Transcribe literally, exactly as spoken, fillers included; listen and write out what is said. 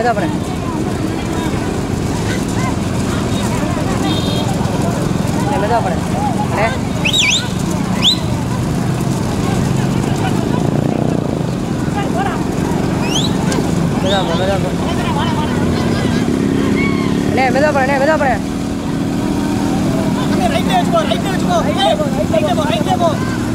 மெதுவா போறேன் மெதுவா போறேன் அண்ணே மெதுவா போ மெதுவா போ அண்ணே மெதுவா போறேன் அண்ணே மெதுவா போறேன் ரைட்ல வச்சுக்கோ ரைட்ல வச்சுக்கோ ரைட்ல போ ரைட்ல போ